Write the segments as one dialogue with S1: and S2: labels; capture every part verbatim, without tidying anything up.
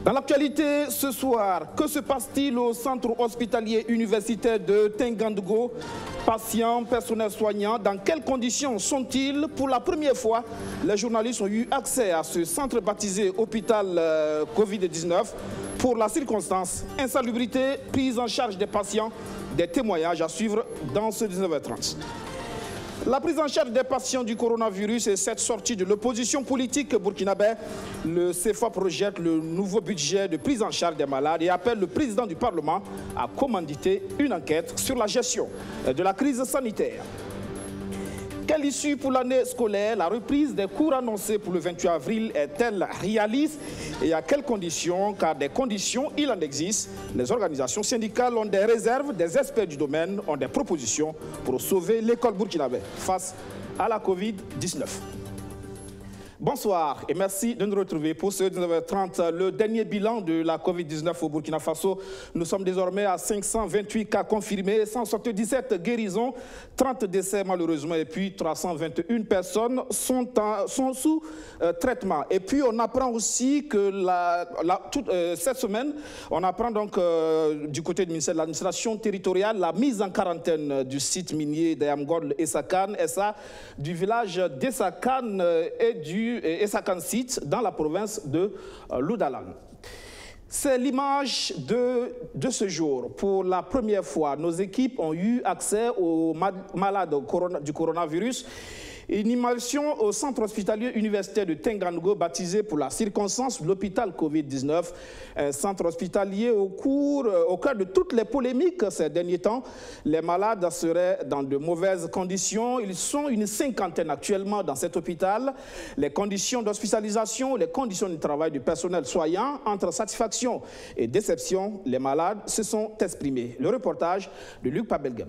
S1: Dans l'actualité ce soir, que se passe-t-il au centre hospitalier universitaire de Tengandogo? Patients, personnel soignant, dans quelles conditions sont-ils? Pour la première fois, les journalistes ont eu accès à ce centre baptisé hôpital euh, Covid dix-neuf. Pour la circonstance, insalubrité, prise en charge des patients, des témoignages à suivre dans ce dix-neuf heures trente. La prise en charge des patients du coronavirus et cette sortie de l'opposition politique burkinabé, le C F A projette le nouveau budget de prise en charge des malades et appelle le président du Parlement à commanditer une enquête sur la gestion de la crise sanitaire. Quelle issue pour l'année scolaire? La reprise des cours annoncés pour le vingt-huit avril est-elle réaliste et à quelles conditions? Car des conditions, il en existe. Les organisations syndicales ont des réserves, des experts du domaine ont des propositions pour sauver l'école burkinabé face à la Covid dix-neuf. Bonsoir et merci de nous retrouver pour ce dix-neuf heures trente, le dernier bilan de la Covid dix-neuf au Burkina Faso. Nous sommes désormais à cinq cent vingt-huit cas confirmés, cent soixante-dix-sept guérisons, trente décès malheureusement et puis trois cent vingt et une personnes sont, en, sont sous euh, traitement. Et puis on apprend aussi que la, la, toute, euh, cette semaine, on apprend donc euh, du côté du ministère de l'administration territoriale la mise en quarantaine du site minier d'Ayamgod Essakan, et ça du village d'Essakan euh, et du et Essakan site dans la province de euh, Loudalan. C'est l'image de, de ce jour. Pour la première fois, nos équipes ont eu accès aux malades corona, du coronavirus. Une immersion au centre hospitalier universitaire de Tengandogo, baptisé pour la circonstance l'hôpital Covid dix-neuf. Un centre hospitalier au, cours, au cœur de toutes les polémiques ces derniers temps. Les malades seraient dans de mauvaises conditions. Ils sont une cinquantaine actuellement dans cet hôpital. Les conditions d'hospitalisation, les conditions de travail du personnel soignant, entre satisfaction et déception, les malades se sont exprimés. Le reportage de Luc Pabelgam.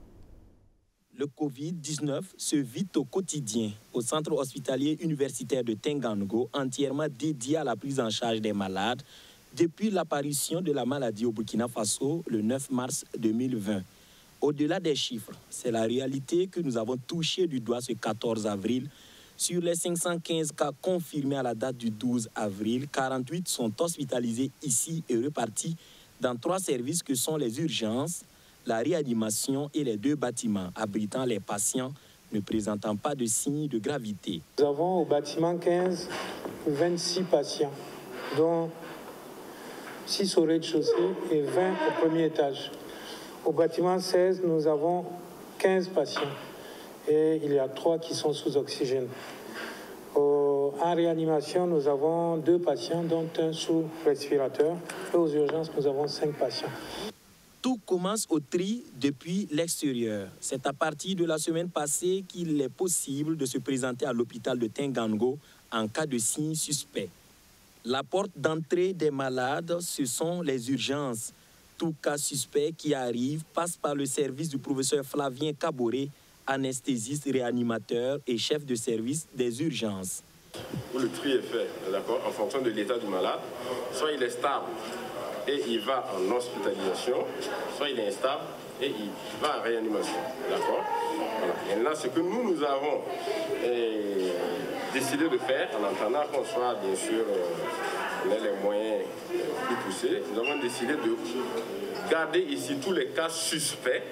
S2: Le Covid dix-neuf se vit au quotidien au centre hospitalier universitaire de Tengandogo, entièrement dédié à la prise en charge des malades depuis l'apparition de la maladie au Burkina Faso le neuf mars deux mille vingt. Au-delà des chiffres, c'est la réalité que nous avons touché du doigt ce quatorze avril. Sur les cinq cent quinze cas confirmés à la date du douze avril, quarante-huit sont hospitalisés ici et repartis dans trois services que sont les urgences, la réanimation et les deux bâtiments abritant les patients ne présentant pas de signes de gravité.
S3: Nous avons au bâtiment quinze, vingt-six patients, dont six au rez-de-chaussée et vingt au premier étage. Au bâtiment seize, nous avons quinze patients et il y a trois qui sont sous oxygène. Au, en réanimation, nous avons deux patients, dont un sous respirateur. Et aux urgences, nous avons cinq patients.
S2: Tout commence au tri depuis l'extérieur. C'est à partir de la semaine passée qu'il est possible de se présenter à l'hôpital de Tengandogo en cas de signes suspects. La porte d'entrée des malades, ce sont les urgences. Tout cas suspect qui arrive passe par le service du professeur Flavien Caboré, anesthésiste, réanimateur et chef de service des urgences.
S4: Où le tri est fait, d'accord, en fonction de l'état du malade, soit il est stable et il va en hospitalisation, soit il est instable et il va en réanimation. D'accord? Voilà. Maintenant, ce que nous, nous avons eh, décidé de faire, en entendant qu'on soit, bien sûr, euh, on a les moyens euh, plus poussés, nous avons décidé de garder ici tous les cas suspects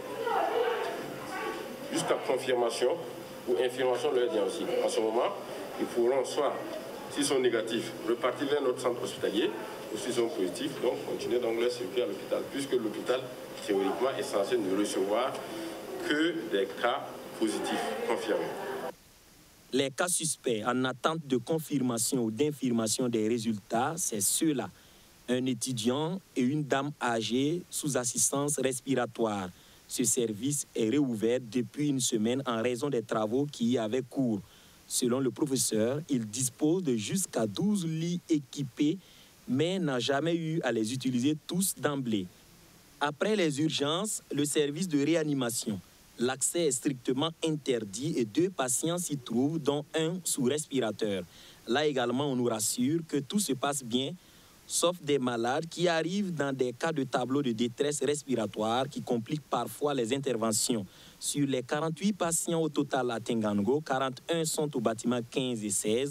S4: jusqu'à confirmation ou infirmation de leur diagnostic. En ce moment, ils pourront soit, s'ils sont négatifs, repartir vers notre centre hospitalier, ou s'ils sont positifs, donc continuer donc leur circuit à l'hôpital, puisque l'hôpital, théoriquement, est censé ne recevoir que des cas positifs confirmés.
S2: Les cas suspects en attente de confirmation ou d'infirmation des résultats, c'est ceux-là. Un étudiant et une dame âgée sous assistance respiratoire. Ce service est réouvert depuis une semaine en raison des travaux qui y avaient cours. Selon le professeur, il dispose de jusqu'à douze lits équipés, mais n'a jamais eu à les utiliser tous d'emblée. Après les urgences, le service de réanimation. L'accès est strictement interdit et deux patients s'y trouvent, dont un sous respirateur. Là également, on nous rassure que tout se passe bien, sauf des malades qui arrivent dans des cas de tableau de détresse respiratoire qui compliquent parfois les interventions. Sur les quarante-huit patients au total à Tengandogo, quarante et un sont au bâtiment quinze et seize.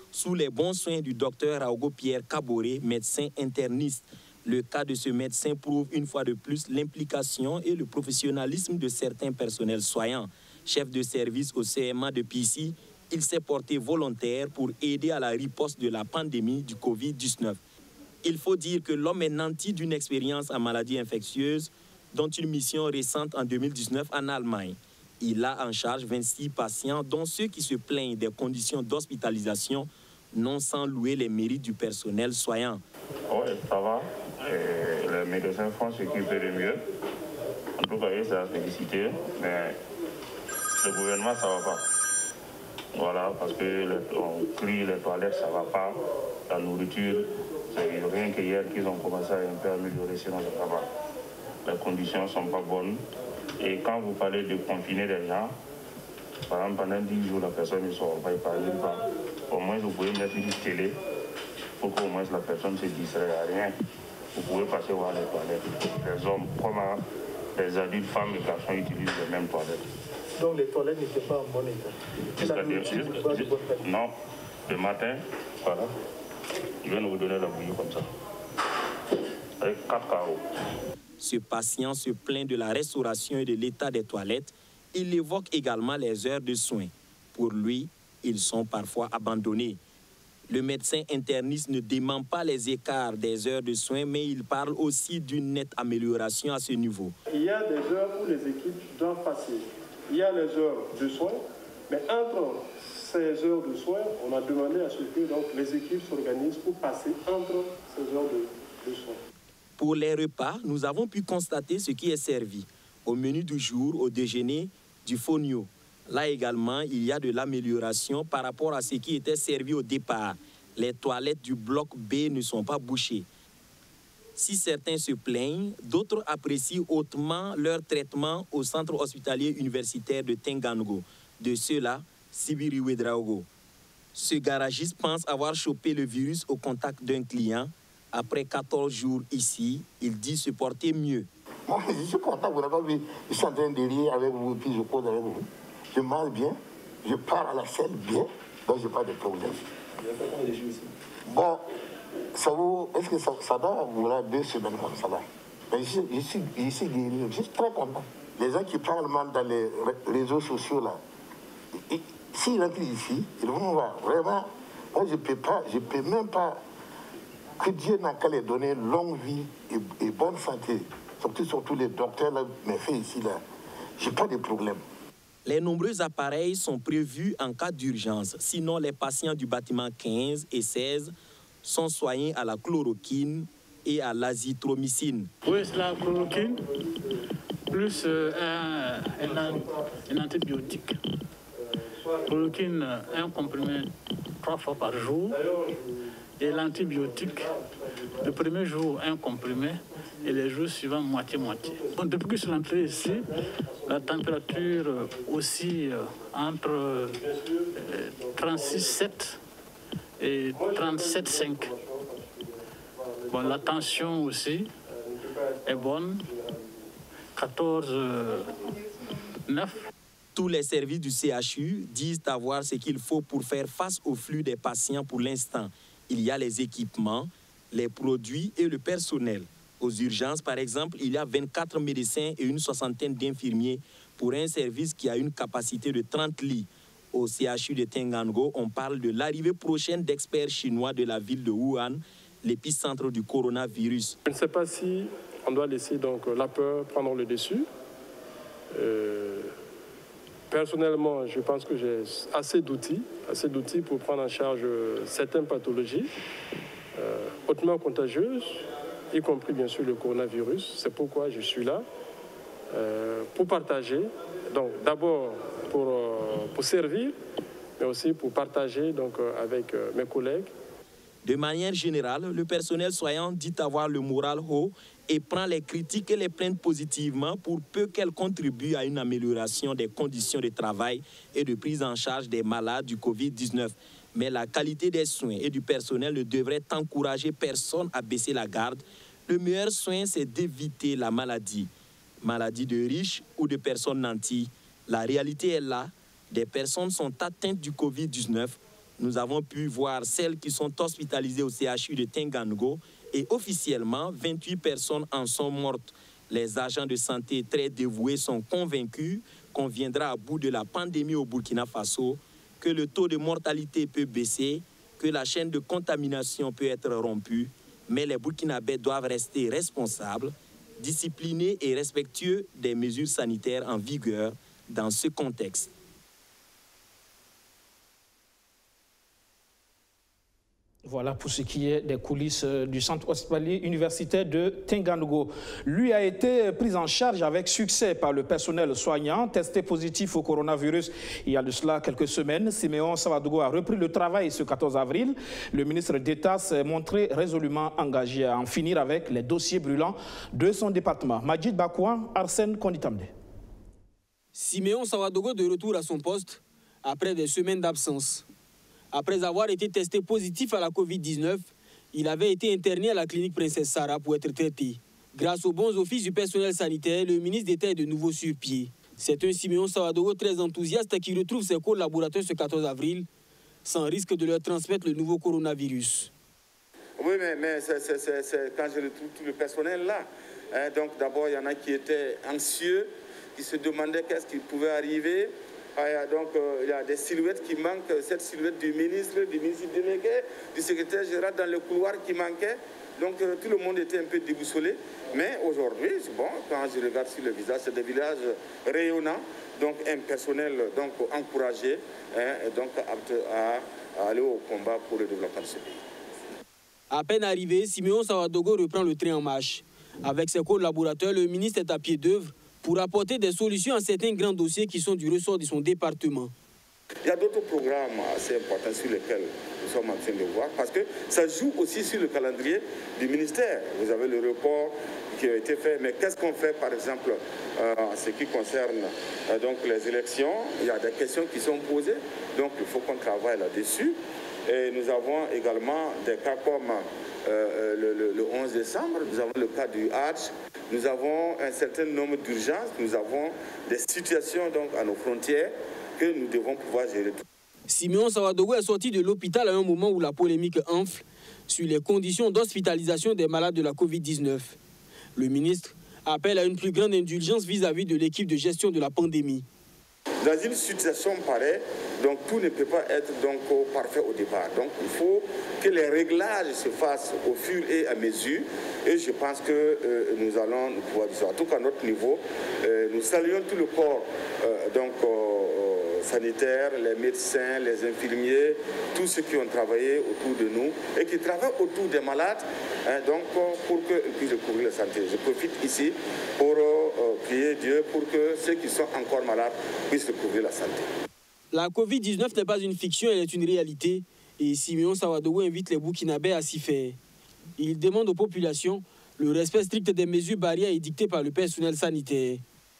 S2: sous les bons soins du docteur Raogo Pierre Kaboré, médecin interniste. Le cas de ce médecin prouve une fois de plus l'implication et le professionnalisme de certains personnels soignants. Chef de service au C M A de Pissy, il s'est porté volontaire pour aider à la riposte de la pandémie du Covid dix-neuf. Il faut dire que l'homme est nanti d'une expérience en maladies infectieuses, dont une mission récente en deux mille dix-neuf en Allemagne. Il a en charge vingt-six patients, dont ceux qui se plaignent des conditions d'hospitalisation, non sans louer les mérites du personnel soignant.
S5: Oui, ça va. Et les médecins font ce qu'ils peuvent de mieux. En tout cas, c'est à féliciter, mais le gouvernement, ça ne va pas. Voilà, parce qu'on crie les toilettes, ça ne va pas. La nourriture, c'est rien que hier qu'ils ont commencé à un peu améliorer, sinon ça ne va pas. Les conditions ne sont pas bonnes. Et quand vous parlez de confiner les gens, par exemple, pendant dix jours, la personne ne sort pas, il ne parle pas. Au moins, vous pouvez mettre une télé pour qu'au moins la personne ne se distrait à rien. Vous pouvez passer voir les toilettes. Les hommes, comme les adultes, femmes et garçons utilisent les mêmes toilettes.
S6: Donc les toilettes n'étaient pas en bon état. La nourriture n'était pas de bonne qualité.
S5: Non. Le matin, voilà, ils viennent vous donner la bouillie comme ça. Avec quatre carreaux.
S2: Ce patient se plaint de la restauration et de l'état des toilettes. Il évoque également les heures de soins. Pour lui, ils sont parfois abandonnés. Le médecin interniste ne dément pas les écarts des heures de soins, mais il parle aussi d'une nette amélioration à ce niveau.
S7: Il y a des heures où les équipes doivent passer. Il y a les heures de soins, mais entre ces heures de soins, on a demandé à ce que donc, les équipes s'organisent pour passer entre ces heures de, de soins.
S2: Pour les repas, nous avons pu constater ce qui est servi. Au menu du jour, au déjeuner, du fonio. Là également, il y a de l'amélioration par rapport à ce qui était servi au départ. Les toilettes du bloc B ne sont pas bouchées. Si certains se plaignent, d'autres apprécient hautement leur traitement au centre hospitalier universitaire de Tengango. De ceux-là, Sibiri Wedraogo. Ce garagiste pense avoir chopé le virus au contact d'un client. Après quatorze jours ici, il dit se porter mieux.
S8: Moi, je suis content, vous n'avez pas vu, je suis en train de rire avec vous, puis je cause avec vous. Je mange bien, je pars à la selle bien, donc je n'ai pas de problème. Bon, ça vous, est-ce que ça, ça doit vous là deux semaines comme ça là? Mais je, je, suis, je suis guéri, je suis très content. Les gens qui parlent mal dans les réseaux sociaux là, s'ils rentrent ici, ils vont voir. Vraiment, moi je ne peux pas, je peux même pas, que Dieu n'a qu'à les donner longue vie et, et bonne santé. Surtout, surtout les docteurs là, mes faits ici là, j'ai pas de problème.
S2: Les nombreux appareils sont prévus en cas d'urgence. Sinon, les patients du bâtiment quinze et seize sont soignés à la chloroquine et à l'azithromycine.
S9: Oui, c'est la chloroquine, plus euh, un, un, un antibiotique. Chloroquine, un comprimé trois fois par jour. Et l'antibiotique, le premier jour, un comprimé, et les jours suivants, moitié-moitié. Depuis que je suis entré ici, la température aussi euh, entre euh, trente-six virgule sept et trente-sept virgule cinq. Bon, la tension aussi est bonne, quatorze virgule neuf.
S2: Tous les services du C H U disent avoir ce qu'il faut pour faire face au flux des patients pour l'instant. Il y a les équipements, les produits et le personnel. Aux urgences, par exemple, il y a vingt-quatre médecins et une soixantaine d'infirmiers pour un service qui a une capacité de trente lits. Au C H U de Tengango, on parle de l'arrivée prochaine d'experts chinois de la ville de Wuhan, l'épicentre du coronavirus.
S7: Je ne sais pas si on doit laisser donc la peur prendre le dessus. Euh, personnellement, je pense que j'ai assez d'outils, assez d'outils pour prendre en charge certaines pathologies euh, hautement contagieuses, y compris bien sûr le coronavirus. C'est pourquoi je suis là, euh, pour partager, donc d'abord pour, euh, pour servir, mais aussi pour partager donc, euh, avec euh, mes collègues.
S2: De manière générale, le personnel soignant dit avoir le moral haut et prend les critiques et les plaintes positivement pour peu qu'elles contribuent à une amélioration des conditions de travail et de prise en charge des malades du Covid dix-neuf. Mais la qualité des soins et du personnel ne devrait encourager personne à baisser la garde. Le meilleur soin, c'est d'éviter la maladie. Maladie de riches ou de personnes nanties. La réalité est là. Des personnes sont atteintes du Covid dix-neuf. nous avons pu voir celles qui sont hospitalisées au C H U de Tengango et officiellement, vingt-huit personnes en sont mortes. Les agents de santé très dévoués sont convaincus qu'on viendra à bout de la pandémie au Burkina Faso, que le taux de mortalité peut baisser, que la chaîne de contamination peut être rompue, mais les Burkinabés doivent rester responsables, disciplinés et respectueux des mesures sanitaires en vigueur dans ce contexte.
S1: Voilà pour ce qui est des coulisses du centre hospitalier universitaire de Tengango. Lui a été pris en charge avec succès par le personnel soignant, testé positif au coronavirus il y a de cela quelques semaines. Siméon Savadogo a repris le travail ce quatorze avril. Le ministre d'État s'est montré résolument engagé à en finir avec les dossiers brûlants de son département. Majid Bakouan, Arsène Konditamde.
S10: Siméon Savadogo de retour à son poste après des semaines d'absence. Après avoir été testé positif à la Covid dix-neuf, il avait été interné à la clinique Princesse Sarah pour être traité. Grâce aux bons offices du personnel sanitaire, le ministre d'État est de nouveau sur pied. C'est un Siméon Savadogo très enthousiaste qui retrouve ses collaborateurs ce quatorze avril, sans risque de leur transmettre le nouveau coronavirus.
S11: Oui, mais, mais c'est, c'est, c'est, c'est quand je retrouve tout le personnel là. Hein, donc d'abord, il y en a qui étaient anxieux, qui se demandaient qu'est-ce qui pouvait arriver. Ah, donc, euh, il y a des silhouettes qui manquent, cette silhouette du ministre, du ministre délégué, du secrétaire général dans le couloir qui manquait. Donc, euh, tout le monde était un peu déboussolé. Mais aujourd'hui, bon, quand je regarde sur le visage, c'est des villages rayonnants, donc un personnel donc, encouragé, hein, et donc apte à, à aller au combat pour le développement de ce pays.
S10: À peine arrivé, Siméon Savadogo reprend le train en marche. Avec ses collaborateurs, le ministre est à pied d'œuvre pour apporter des solutions à certains grands dossiers qui sont du ressort de son département.
S11: Il y a d'autres programmes assez importants sur lesquels nous sommes en train de voir, parce que ça joue aussi sur le calendrier du ministère. Vous avez le report qui a été fait, mais qu'est-ce qu'on fait par exemple euh, en ce qui concerne euh, donc les élections? Il y a des questions qui sont posées, donc il faut qu'on travaille là-dessus. Et nous avons également des cas comme euh, le, le, le onze décembre, nous avons le cas du Hajj, nous avons un certain nombre d'urgences, nous avons des situations donc, à nos frontières que nous devons pouvoir gérer.
S10: Siméon Savadogo est sorti de l'hôpital à un moment où la polémique enfle sur les conditions d'hospitalisation des malades de la Covid dix-neuf. Le ministre appelle à une plus grande indulgence vis-à-vis de l'équipe de gestion de la pandémie.
S11: Dans une situation pareille, donc tout ne peut pas être donc parfait au départ. Donc il faut que les réglages se fassent au fur et à mesure. Et je pense que euh, nous allons nous pouvoir dire, en tout cas à notre niveau, euh, nous saluons tout le corps euh, donc, euh, sanitaire, les médecins, les infirmiers, tous ceux qui ont travaillé autour de nous et qui travaillent autour des malades, hein, donc pour qu'ils puissent découvrir la santé. Je profite ici pour euh, prier Dieu pour que ceux qui sont encore malades puissent découvrir la santé.
S10: La Covid dix-neuf n'est pas une fiction, elle est une réalité. Et Siméon Savadogo invite les Burkinabés à s'y faire. Il demande aux populations le respect strict des mesures barrières édictées par le personnel sanitaire.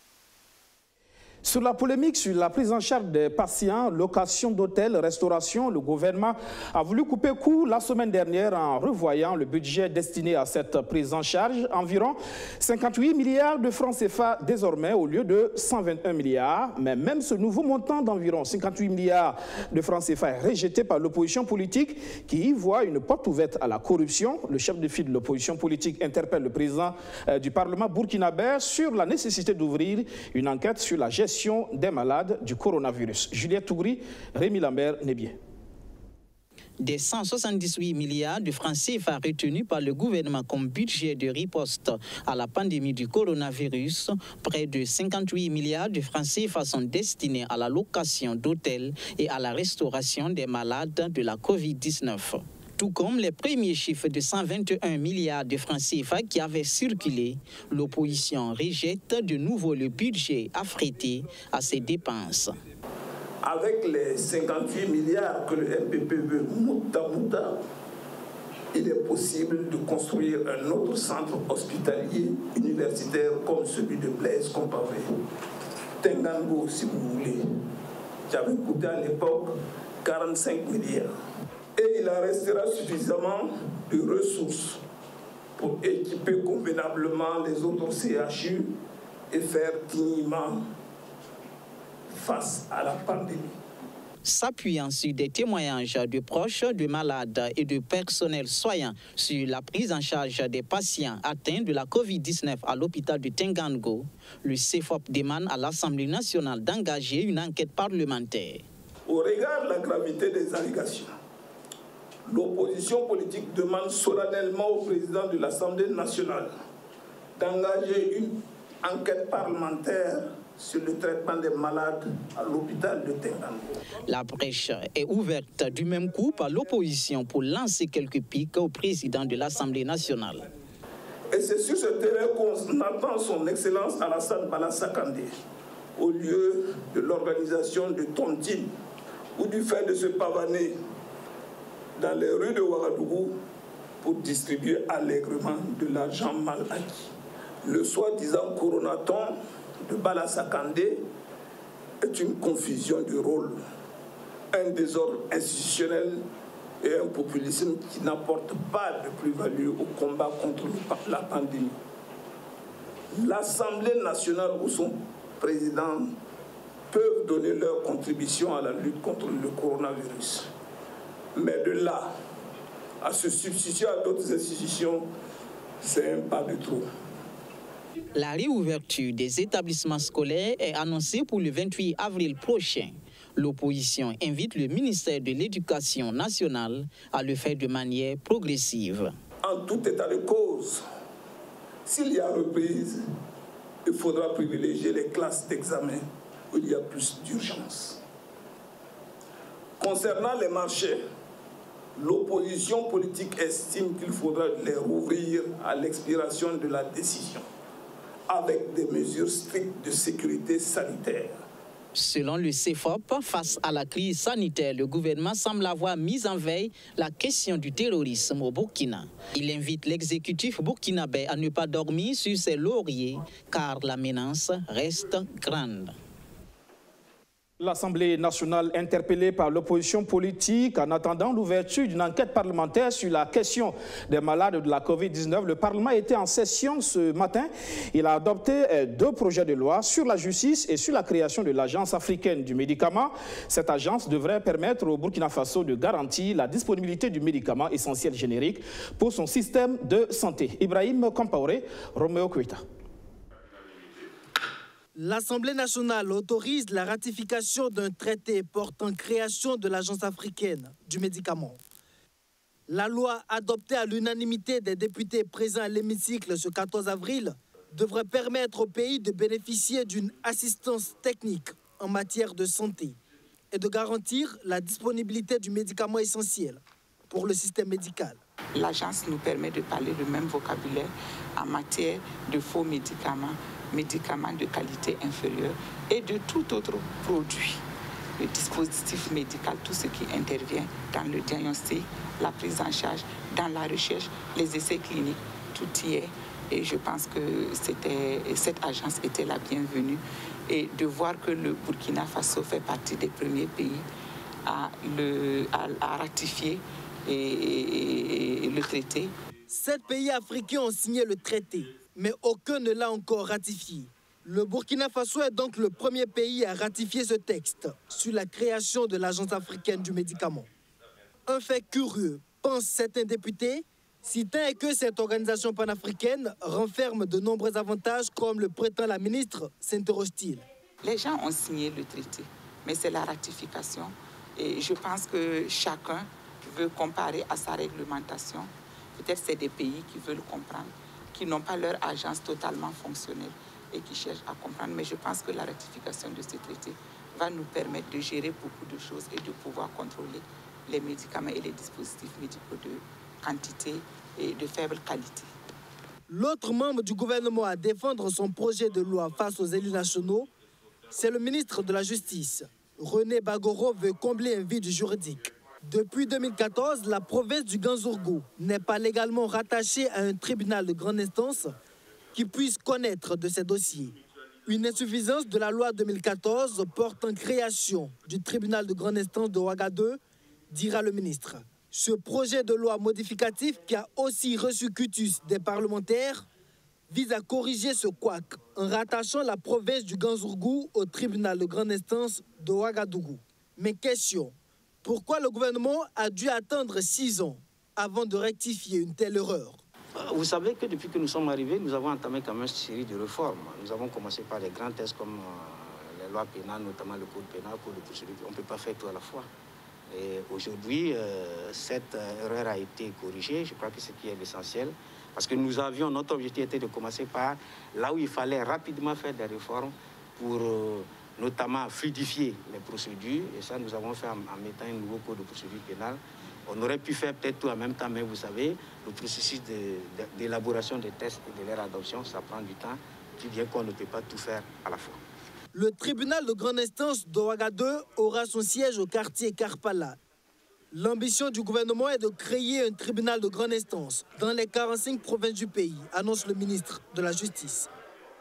S1: Sur la polémique sur la prise en charge des patients, location d'hôtels, restauration, le gouvernement a voulu couper court la semaine dernière en revoyant le budget destiné à cette prise en charge, environ cinquante-huit milliards de francs C F A désormais au lieu de cent vingt et un milliards. Mais même ce nouveau montant d'environ cinquante-huit milliards de francs C F A est rejeté par l'opposition politique qui y voit une porte ouverte à la corruption. Le chef de file de l'opposition politique interpelle le président du Parlement burkinabé sur la nécessité d'ouvrir une enquête sur la gestion des malades du coronavirus. Juliette Tougri, Rémi Lambert, Nébier.
S12: Des cent soixante-dix-huit milliards de francs C F A retenus par le gouvernement comme budget de riposte à la pandémie du coronavirus, près de cinquante-huit milliards de francs C F A sont destinés à la location d'hôtels et à la restauration des malades de la Covid dix-neuf. Tout comme les premiers chiffres de cent vingt et un milliards de francs C F A qui avaient circulé, l'opposition rejette de nouveau le budget affrété à ces dépenses.
S13: Avec les cinquante-huit milliards que le M P P veut mouta mouta, il est possible de construire un autre centre hospitalier universitaire comme celui de Blaise Compaoré. Tengango, si vous voulez, j'avais coûté à l'époque quarante-cinq milliards. Et il en restera suffisamment de ressources pour équiper convenablement les autres C H U et faire dignement face à la pandémie.
S12: s'appuyant sur des témoignages de proches de malades et de personnel soignant sur la prise en charge des patients atteints de la covid dix-neuf à l'hôpital de Tengango, le C F O P demande à l'Assemblée nationale d'engager une enquête parlementaire.
S13: Au regard de la gravité des allégations, l'opposition politique demande solennellement au président de l'Assemblée nationale d'engager une enquête parlementaire sur le traitement des malades à l'hôpital de Tengango.
S12: La brèche est ouverte du même coup par l'opposition pour lancer quelques piques au président de l'Assemblée nationale.
S13: Et c'est sur ce terrain qu'on attend son Excellence Alassane Bala Sakandé, au lieu de l'organisation de tontines ou du fait de se pavaner dans les rues de Ouagadougou pour distribuer allègrement de l'argent mal acquis. Le soi-disant coronaton de Bala Sakandé est une confusion de rôles, un désordre institutionnel et un populisme qui n'apporte pas de plus-value au combat contre la pandémie. L'Assemblée nationale ou son président peuvent donner leur contribution à la lutte contre le coronavirus. Mais de là à se substituer à d'autres institutions, c'est un pas de trop.
S12: La réouverture des établissements scolaires est annoncée pour le vingt-huit avril prochain. L'opposition invite le ministère de l'Éducation nationale à le faire de manière progressive.
S13: En tout état de cause, s'il y a reprise, il faudra privilégier les classes d'examen où il y a plus d'urgence. Concernant les marchés, l'opposition politique estime qu'il faudra les rouvrir à l'expiration de la décision, avec des mesures strictes de sécurité sanitaire.
S12: Selon le C F O P, face à la crise sanitaire, le gouvernement semble avoir mis en veille la question du terrorisme au Burkina. Il invite l'exécutif burkinabé à ne pas dormir sur ses lauriers, car la menace reste grande.
S1: L'Assemblée nationale interpellée par l'opposition politique en attendant l'ouverture d'une enquête parlementaire sur la question des malades de la covid dix-neuf. Le Parlement était en session ce matin. Il a adopté deux projets de loi sur la justice et sur la création de l'Agence africaine du médicament. Cette agence devrait permettre au Burkina Faso de garantir la disponibilité du médicament essentiel générique pour son système de santé. Ibrahim Compaoré, Roméo Kuita.
S14: L'Assemblée nationale autorise la ratification d'un traité portant création de l'Agence africaine du médicament. La loi adoptée à l'unanimité des députés présents à l'hémicycle ce quatorze avril devrait permettre au pays de bénéficier d'une assistance technique en matière de santé et de garantir la disponibilité du médicament essentiel pour le système médical.
S15: L'agence nous permet de parler le même vocabulaire en matière de faux médicaments, médicaments de qualité inférieure et de tout autre produit, le dispositif médical, tout ce qui intervient dans le diagnostic, la prise en charge, dans la recherche, les essais cliniques, tout y est. Et je pense que c'était, cette agence était la bienvenue. Et de voir que le Burkina Faso fait partie des premiers pays à, le, à, à ratifier et, et, et le traité.
S14: Sept pays africains ont signé le traité, mais aucun ne l'a encore ratifié. Le Burkina Faso est donc le premier pays à ratifier ce texte sur la création de l'Agence africaine du médicament. Un fait curieux, pensent certains députés, si tant est que cette organisation panafricaine renferme de nombreux avantages comme le prétend la ministre, s'interroge-t-il.
S15: Les gens ont signé le traité, mais c'est la ratification. Et je pense que chacun veut comparer à sa réglementation. Peut-être c'est des pays qui veulent comprendre, qui n'ont pas leur agence totalement fonctionnelle et qui cherchent à comprendre. Mais je pense que la ratification de ce traité va nous permettre de gérer beaucoup de choses et de pouvoir contrôler les médicaments et les dispositifs médicaux de quantité et de faible qualité.
S14: L'autre membre du gouvernement à défendre son projet de loi face aux élus nationaux, c'est le ministre de la Justice. René Bagoro veut combler un vide juridique. Depuis deux mille quatorze, la province du Ganzourgou n'est pas légalement rattachée à un tribunal de grande instance qui puisse connaître de ces dossiers. Une insuffisance de la loi deux mille quatorze portant création du tribunal de grande instance de Ouagadougou, dira le ministre. Ce projet de loi modificatif, qui a aussi reçu cutus des parlementaires, vise à corriger ce couac en rattachant la province du Ganzourgou au tribunal de grande instance de Ouagadougou. Mais question, pourquoi le gouvernement a dû attendre six ans avant de rectifier une telle erreur?
S16: Vous savez que depuis que nous sommes arrivés, nous avons entamé quand même une série de réformes. Nous avons commencé par les grands tests comme euh, les lois pénales, notamment le code pénal, le code de procédure. On ne peut pas faire tout à la fois. Et aujourd'hui, euh, cette erreur a été corrigée. Je crois que c'est ce qui est l'essentiel. Parce que nous avions, notre objectif était de commencer par là où il fallait rapidement faire des réformes pour euh, notamment fluidifier les procédures. Et ça, nous avons fait en, en mettant un nouveau code de procédure pénale. On aurait pu faire peut-être tout en même temps, mais vous savez, le processus d'élaboration de, de, des tests et de leur adoption, ça prend du temps, puis bien qu'on ne peut pas tout faire à la fois.
S14: Le tribunal de grande instance d'Ouagadougou aura son siège au quartier Karpala. L'ambition du gouvernement est de créer un tribunal de grande instance dans les quarante-cinq provinces du pays, annonce le ministre de la Justice.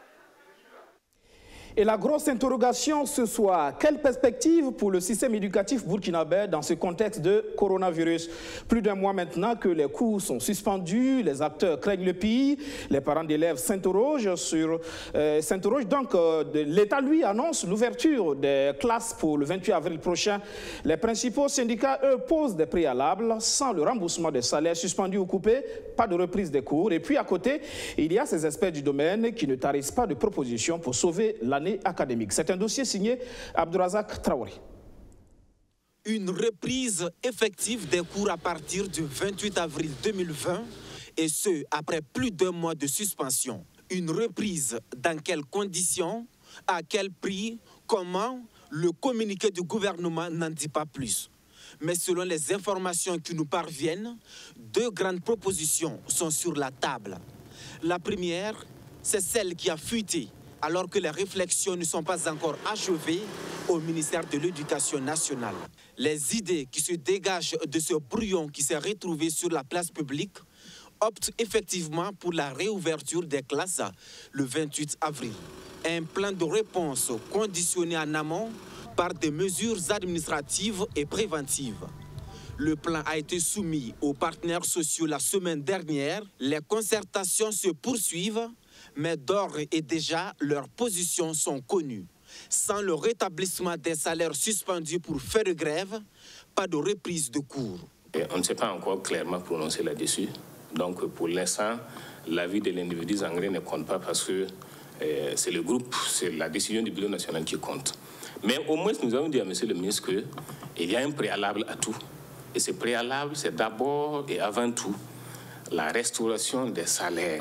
S1: Et la grosse interrogation ce soir, quelle perspective pour le système éducatif burkinabé dans ce contexte de coronavirus? Plus d'un mois maintenant que les cours sont suspendus, les acteurs craignent le pire, les parents d'élèves s'interrogent sur... Euh, s'interrogent donc, euh, l'État lui annonce l'ouverture des classes pour le vingt-huit avril prochain. Les principaux syndicats, eux, posent des préalables sans le remboursement des salaires suspendus ou coupés, pas de reprise des cours. Et puis à côté, il y a ces experts du domaine qui ne tarissent pas de propositions pour sauver l'année académique. C'est un dossier signé Abdourazak Traoré.
S17: Une reprise effective des cours à partir du vingt-huit avril deux mille vingt et ce, après plus d'un mois de suspension. Une reprise dans quelles conditions, à quel prix, comment? Le communiqué du gouvernement n'en dit pas plus. Mais selon les informations qui nous parviennent, deux grandes propositions sont sur la table. La première, c'est celle qui a fuité alors que les réflexions ne sont pas encore achevées au ministère de l'Éducation nationale. Les idées qui se dégagent de ce brouillon qui s'est retrouvé sur la place publique optent effectivement pour la réouverture des classes le vingt-huit avril. Un plan de réponse conditionné en amont par des mesures administratives et préventives. Le plan a été soumis aux partenaires sociaux la semaine dernière. Les concertations se poursuivent, mais d'ores et déjà, leurs positions sont connues. Sans le rétablissement des salaires suspendus pour faire grève, pas de reprise de cours.
S18: Et on ne s'est pas encore clairement prononcé là-dessus. Donc pour l'instant, l'avis de l'individu zangré ne compte pas parce que euh, c'est le groupe, c'est la décision du Bureau national qui compte. Mais au moins, nous avons dit à M. le ministre qu'il y a un préalable à tout. Et ce préalable, c'est d'abord et avant tout la restauration des salaires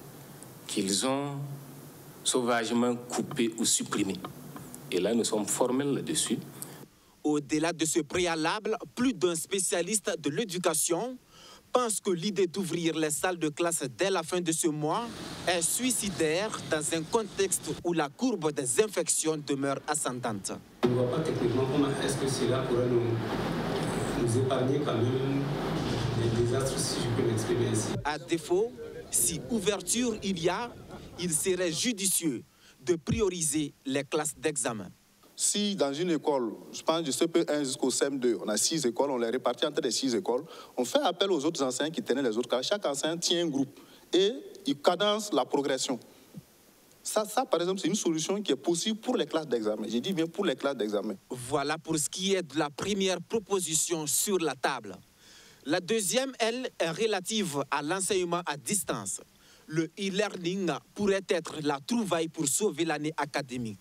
S18: qu'ils ont sauvagement coupés ou supprimés. Et là, nous sommes formels là-dessus.
S17: Au-delà de ce préalable, plus d'un spécialiste de l'éducation pense que l'idée d'ouvrir les salles de classe dès la fin de ce mois est suicidaire dans un contexte où la courbe des infections demeure ascendante.
S19: Je ne vois pas techniquement comment est-ce que cela pourrait nous, nous épargner quand même des désastres, si je peux m'exprimer ainsi.
S17: À défaut, si ouverture il y a, il serait judicieux de prioriser les classes d'examen.
S20: Si dans une école, je pense du C P un jusqu'au C M deux, on a six écoles, on les répartit entre les six écoles, on fait appel aux autres enseignants qui tenaient les autres classes. Chaque enseignant tient un groupe et il cadence la progression. Ça, ça par exemple, c'est une solution qui est possible pour les classes d'examen. J'ai dit bien pour les classes d'examen.
S17: Voilà pour ce qui est de la première proposition sur la table. La deuxième, elle, est relative à l'enseignement à distance. Le e-learning pourrait être la trouvaille pour sauver l'année académique.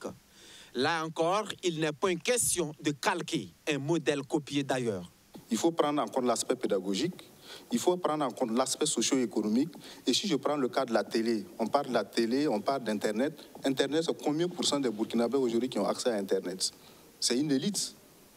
S17: Là encore, il n'est pas une question de calquer un modèle copié d'ailleurs.
S20: Il faut prendre en compte l'aspect pédagogique, il faut prendre en compte l'aspect socio-économique. Et si je prends le cas de la télé, on parle de la télé, on parle d'Internet. Internet, c'est combien pour cent des Burkinabés aujourd'hui qui ont accès à Internet? C'est une élite.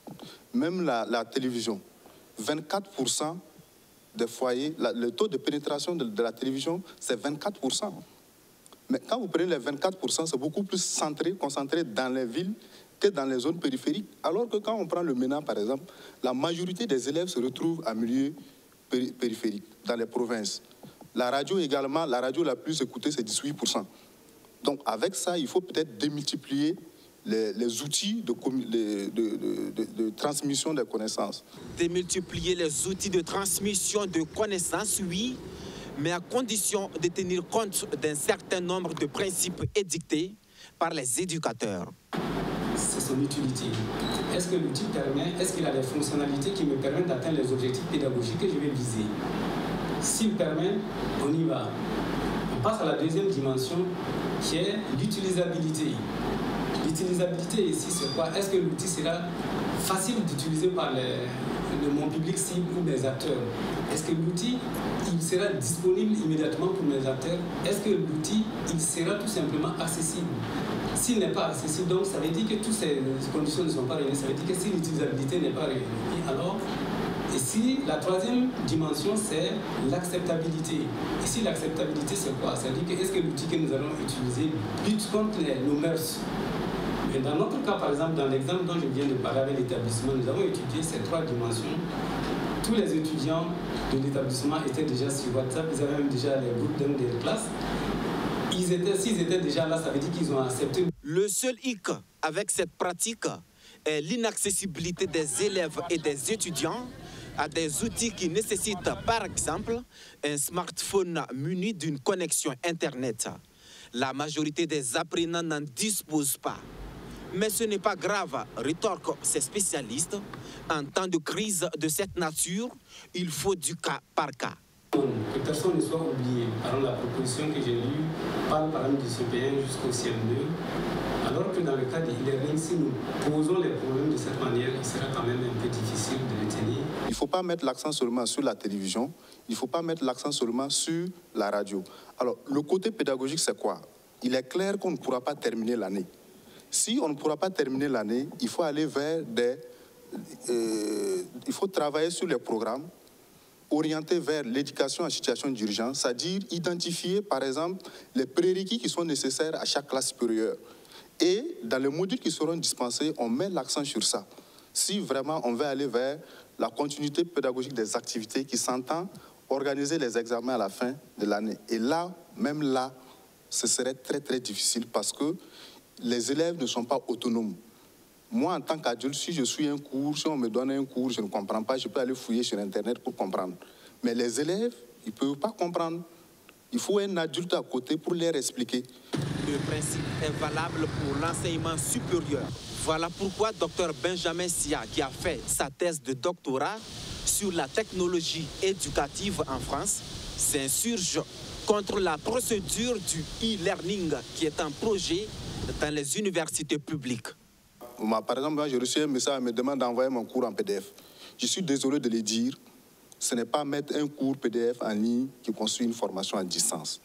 S20: Même la, la télévision, vingt-quatre pour cent des foyers, la, le taux de pénétration de, de la télévision, c'est vingt-quatre pour cent. Mais quand vous prenez les vingt-quatre pour cent, c'est beaucoup plus centré, concentré dans les villes que dans les zones périphériques. Alors que quand on prend le MENA, par exemple, la majorité des élèves se retrouvent en milieu péri périphérique, dans les provinces. La radio également, la radio la plus écoutée, c'est dix-huit pour cent. Donc avec ça, il faut peut-être démultiplier les, les outils de, de, de, de, de transmission des connaissances.
S17: Démultiplier les outils de transmission de connaissances, oui, mais à condition de tenir compte d'un certain nombre de principes édictés par les éducateurs.
S19: c'est son utilité. Est-ce que l'outil permet, est-ce qu'il a des fonctionnalités qui me permettent d'atteindre les objectifs pédagogiques que je vais viser? S'il permet, on y va. On passe à la deuxième dimension qui est l'utilisabilité. L'utilisabilité ici, c'est quoi? Est-ce que l'outil sera facile d'utiliser par les, le, mon public cible ou mes acteurs? Est-ce que l'outil, il sera disponible immédiatement pour mes acteurs? Est-ce que l'outil, il sera tout simplement accessible? S'il n'est pas accessible, donc ça veut dire que toutes ces conditions ne sont pas réunies. Ça veut dire que si l'utilisabilité n'est pas réunie, alors ici, la troisième dimension, c'est l'acceptabilité. Ici, l'acceptabilité, c'est quoi? Ça veut dire que est-ce que l'outil que nous allons utiliser lutte contre les, nos mœurs? Mais dans notre cas, par exemple, dans l'exemple dont je viens de parler avec l'établissement, nous avons étudié ces trois dimensions. Tous les étudiants de l'établissement étaient déjà sur WhatsApp, ils avaient même déjà les groupes de classe. Ils étaient, s'ils étaient déjà là, ça veut dire qu'ils ont accepté.
S17: Le seul hic avec cette pratique est l'inaccessibilité des élèves et des étudiants à des outils qui nécessitent, par exemple, un smartphone muni d'une connexion Internet. La majorité des apprenants n'en disposent pas. Mais ce n'est pas grave, rétorquent ces spécialistes. En temps de crise de cette nature, il faut du cas par cas.
S19: Que personne ne soit oublié. Alors la proposition que j'ai lue parle par exemple du C P un jusqu'au C M deux, alors que dans le cas de e-learning, si nous posons les problèmes de cette manière, il sera quand même un peu difficile de les tenir.
S20: Il ne faut pas mettre l'accent seulement sur la télévision, il ne faut pas mettre l'accent seulement sur la radio. Alors, le côté pédagogique, c'est quoi? Il est clair qu'on ne pourra pas terminer l'année. Si on ne pourra pas terminer l'année, il faut aller vers des... Euh, il faut travailler sur les programmes orientés vers l'éducation en situation d'urgence, c'est-à-dire identifier, par exemple, les prérequis qui sont nécessaires à chaque classe supérieure. Et dans les modules qui seront dispensés, on met l'accent sur ça. Si vraiment on veut aller vers la continuité pédagogique des activités qui s'entend organiser les examens à la fin de l'année. Et là, même là, ce serait très très difficile parce que les élèves ne sont pas autonomes. Moi, en tant qu'adulte, si je suis un cours, si on me donne un cours, je ne comprends pas, je peux aller fouiller sur Internet pour comprendre. Mais les élèves, ils ne peuvent pas comprendre. Il faut un adulte à côté pour leur expliquer.
S17: Le principe est valable pour l'enseignement supérieur. Voilà pourquoi Dr Benjamin Sia, qui a fait sa thèse de doctorat sur la technologie éducative en France, s'insurge contre la procédure du e-learning qui est un projet dans les universités publiques.
S20: Par exemple, moi, j'ai reçu un message, elle me demande d'envoyer mon cours en P D F. Je suis désolé de le dire, ce n'est pas mettre un cours P D F en ligne qui construit une formation à distance.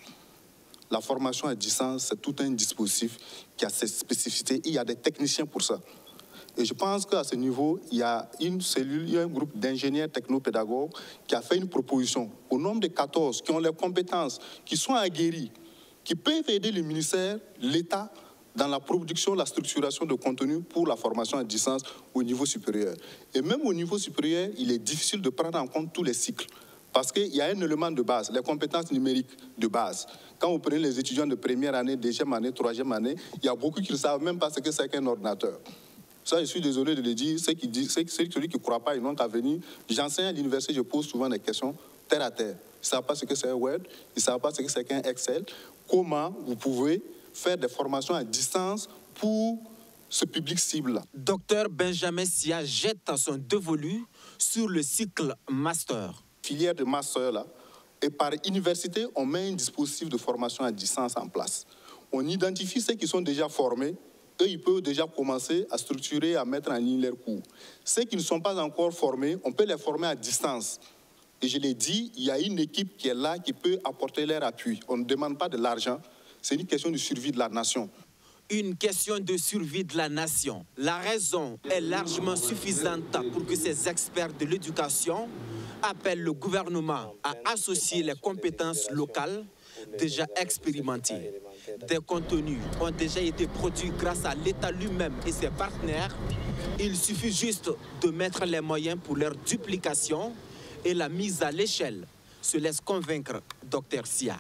S20: La formation à distance, c'est tout un dispositif qui a ses spécificités. Il y a des techniciens pour ça. Et je pense qu'à ce niveau, il y a une cellule, il y a un groupe d'ingénieurs technopédagogues qui a fait une proposition au nombre de quatorze qui ont les compétences, qui sont aguerris, qui peuvent aider le ministère, l'État, dans la production, la structuration de contenu pour la formation à distance au niveau supérieur. Et même au niveau supérieur, il est difficile de prendre en compte tous les cycles. Parce qu'il y a un élément de base, les compétences numériques de base. Quand vous prenez les étudiants de première année, deuxième année, troisième année, il y a beaucoup qui ne savent même pas ce que c'est qu'un ordinateur. Ça, je suis désolé de le dire, ceux qui disent, ceux qui ne croient pas, ils n'ont qu'à venir. J'enseigne à l'université, je pose souvent des questions terre à terre. Ils ne savent pas ce que c'est un Word, ils ne savent pas ce que c'est qu'un Excel. Comment vous pouvez faire des formations à distance pour ce public cible-là?
S17: Docteur Benjamin Sia jette son dévolu sur le cycle master.
S20: Filière de master, là, et par université, on met un dispositif de formation à distance en place. On identifie ceux qui sont déjà formés, eux, ils peuvent déjà commencer à structurer, à mettre en ligne leurs cours. Ceux qui ne sont pas encore formés, on peut les former à distance. Et je l'ai dit, il y a une équipe qui est là, qui peut apporter leur appui. On ne demande pas de l'argent, c'est une question de survie de la nation.
S17: Une question de survie de la nation. La raison est largement suffisante pour que ces experts de l'éducation appellent le gouvernement à associer les compétences locales déjà expérimentées. Des contenus ont déjà été produits grâce à l'État lui-même et ses partenaires. Il suffit juste de mettre les moyens pour leur duplication et la mise à l'échelle, se laisse convaincre Docteur Sia.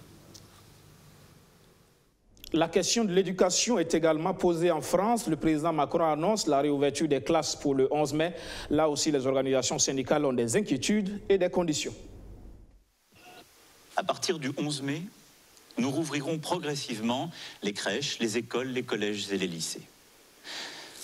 S1: La question de l'éducation est également posée en France. Le président Macron annonce la réouverture des classes pour le onze mai. Là aussi, les organisations syndicales ont des inquiétudes et des conditions.
S21: À partir du onze mai, nous rouvrirons progressivement les crèches, les écoles, les collèges et les lycées.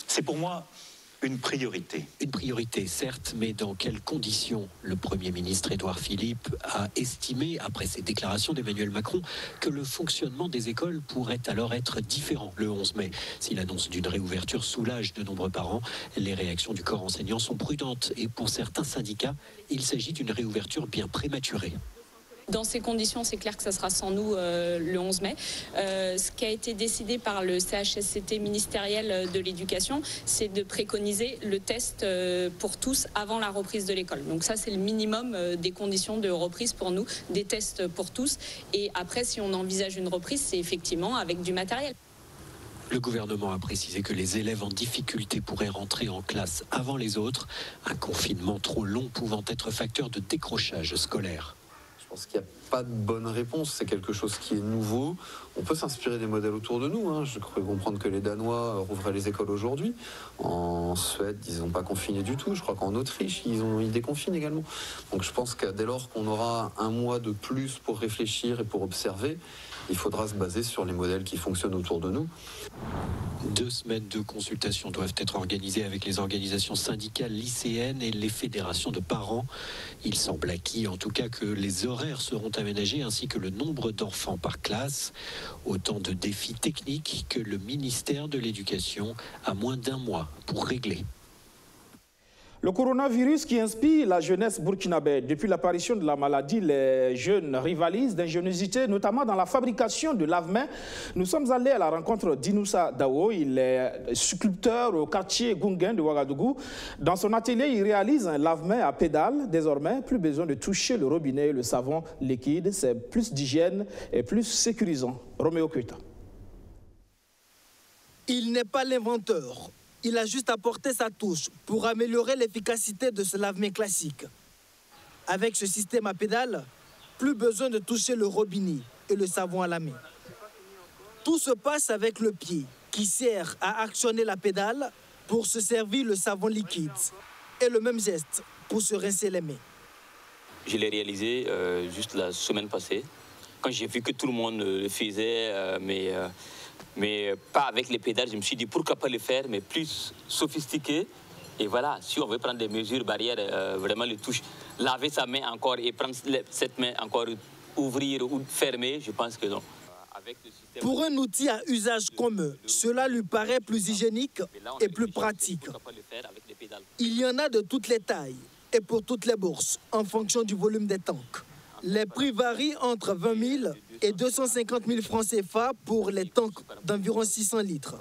S3: C'est pour moi une priorité.
S22: Une priorité, certes, mais dans quelles conditions? Le Premier ministre Édouard Philippe a estimé, après ces déclarations d'Emmanuel Macron, que le fonctionnement des écoles pourrait alors être différent le onze mai. Si l'annonce d'une réouverture soulage de nombreux parents, les réactions du corps enseignant sont prudentes et pour certains syndicats, il s'agit d'une réouverture bien prématurée.
S23: Dans ces conditions, c'est clair que ça sera sans nous euh, le onze mai. Euh, ce qui a été décidé par le C H S C T ministériel de l'éducation, c'est de préconiser le test euh, pour tous avant la reprise de l'école. Donc ça, c'est le minimum euh, des conditions de reprise pour nous, des tests pour tous. Et après, si on envisage une reprise, c'est effectivement avec du matériel.
S22: Le gouvernement a précisé que les élèves en difficulté pourraient rentrer en classe avant les autres, un confinement trop long pouvant être facteur de décrochage scolaire.
S24: Je pense qu'il n'y a pas de bonne réponse, c'est quelque chose qui est nouveau. On peut s'inspirer des modèles autour de nous. Hein. Je crois comprendre que les Danois rouvraient les écoles aujourd'hui. En Suède, ils n'ont pas confiné du tout. Je crois qu'en Autriche, ils, ont, ils déconfinent également. Donc je pense que dès lors qu'on aura un mois de plus pour réfléchir et pour observer, il faudra se baser sur les modèles qui fonctionnent autour de nous.
S22: Deux semaines de consultation doivent être organisées avec les organisations syndicales lycéennes et les fédérations de parents. Il semble acquis en tout cas que les horaires seront aménagés ainsi que le nombre d'enfants par classe. Autant de défis techniques que le ministère de l'Éducation a moins d'un mois pour régler.
S1: Le coronavirus qui inspire la jeunesse burkinabé. Depuis l'apparition de la maladie, les jeunes rivalisent d'ingéniosité, notamment dans la fabrication de lave-mains. Nous sommes allés à la rencontre d'Inoussa Dawo. Il est sculpteur au quartier Gungen de Ouagadougou. Dans son atelier, il réalise un lave-mains à pédale. Désormais, plus besoin de toucher le robinet et le savon liquide. C'est plus d'hygiène et plus sécurisant. Roméo Kuita.
S14: Il n'est pas l'inventeur. Il a juste apporté sa touche pour améliorer l'efficacité de ce lave-mains classique. Avec ce système à pédale, plus besoin de toucher le robinet et le savon à la main. Tout se passe avec le pied qui sert à actionner la pédale pour se servir le savon liquide et le même geste pour se rincer les mains.
S25: Je l'ai réalisé euh, juste la semaine passée, quand j'ai vu que tout le monde le faisait, euh, mais... Euh, mais pas avec les pédales. Je me suis dit pourquoi pas le faire, mais plus sophistiqué. Et voilà, si on veut prendre des mesures barrières, euh, vraiment le touche, laver sa main encore et prendre cette main encore, ouvrir ou fermer, je pense que non. Avec le système...
S14: Pour un outil à usage commun, cela lui paraît plus hygiénique et plus pratique. Il y en a de toutes les tailles et pour toutes les bourses, en fonction du volume des tanks. Les prix varient entre vingt mille et deux cent cinquante mille francs C F A pour les tanks d'environ six cents litres.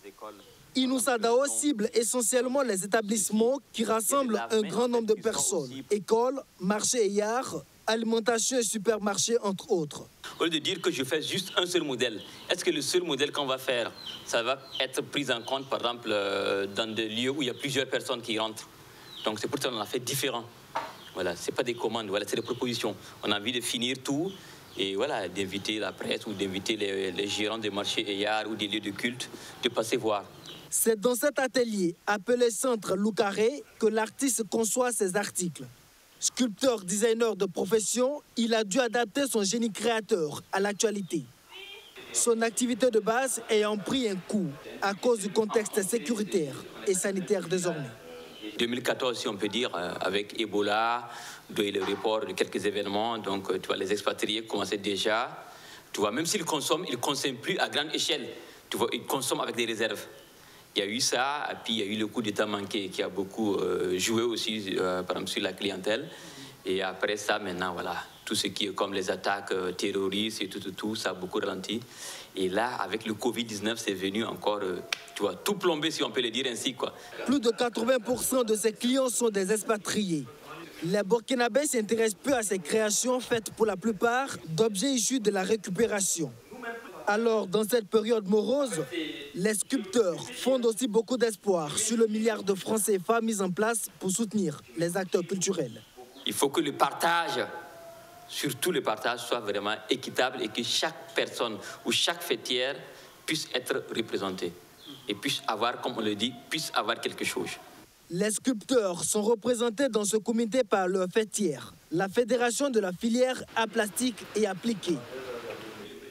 S14: Inoussa Dawo cible essentiellement les établissements qui rassemblent un grand nombre de personnes. Écoles, marchés et yards, alimentation et supermarchés, entre autres.
S25: Au lieu de dire que je fais juste un seul modèle, est-ce que le seul modèle qu'on va faire, ça va être pris en compte, par exemple, dans des lieux où il y a plusieurs personnes qui rentrent? Donc c'est pour ça qu'on a fait différent. Voilà, ce n'est pas des commandes, voilà, c'est des propositions. On a envie de finir tout et voilà, d'inviter la presse ou d'inviter les, les gérants des marchés et yards ou des lieux de culte de passer voir.
S14: C'est dans cet atelier, appelé Centre Loucaré, que l'artiste conçoit ses articles. Sculpteur, designer de profession, il a dû adapter son génie créateur à l'actualité. Son activité de base ayant pris un coup à cause du contexte sécuritaire et sanitaire désormais.
S25: deux mille quatorze, si on peut dire, avec Ebola, le report de quelques événements, donc tu vois, les expatriés commençaient déjà, tu vois, même s'ils consomment, ils ne consomment plus à grande échelle, tu vois, ils consomment avec des réserves. Il y a eu ça, et puis il y a eu le coup d'État manqué qui a beaucoup euh, joué aussi, euh, par exemple, sur la clientèle. Et après ça, maintenant, voilà, tout ce qui est comme les attaques euh, terroristes et tout, tout, tout, ça a beaucoup ralenti. Et là, avec le Covid dix-neuf, c'est venu encore, euh, tu vois, tout plomber, si on peut le dire ainsi, quoi.
S14: Plus de quatre-vingts pour cent de ses clients sont des expatriés. Les Burkinabés s'intéressent peu à ces créations faites pour la plupart d'objets issus de la récupération. Alors, dans cette période morose, les sculpteurs fondent aussi beaucoup d'espoir sur le milliard de francs C F A mis en place pour soutenir les acteurs culturels.
S25: Il faut que le partage, surtout le partage, soit vraiment équitable et que chaque personne ou chaque fêtière puisse être représentée et puisse avoir, comme on le dit, puisse avoir quelque chose.
S14: Les sculpteurs sont représentés dans ce comité par leur fêtière, la Fédération de la filière à plastique et appliqué.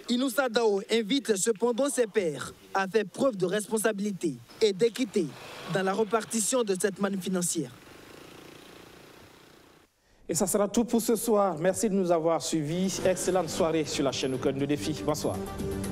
S14: Inoussa Dao invite cependant ses pairs à faire preuve de responsabilité et d'équité dans la répartition de cette manne financière.
S1: Et ça sera tout pour ce soir. Merci de nous avoir suivis. Excellente soirée sur la chaîne Au Cœur du Défi. Bonsoir.